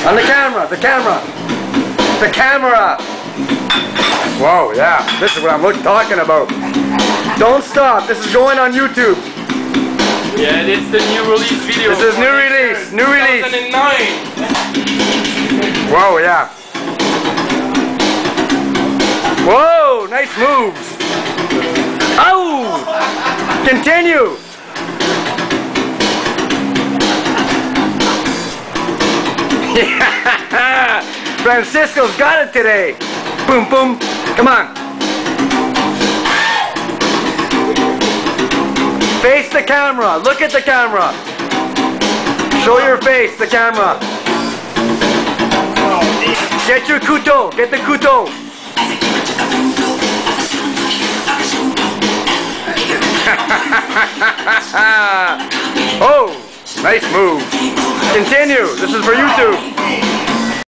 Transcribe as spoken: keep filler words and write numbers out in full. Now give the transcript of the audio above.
On the camera, the camera. The camera. Whoa, yeah. This is what I'm look, talking about. Don't stop. This is going on YouTube. Yeah, it's the new release video. This is new release. New release. two thousand nine. Whoa, yeah. Whoa, nice moves. Oh! Continue. Yeah. Francisco's got it today. Boom, boom. Come on. Face the camera. Look at the camera. Show your face, the camera. Get your couteau. Get the couteau. Oh, nice move. Continue. This is for YouTube.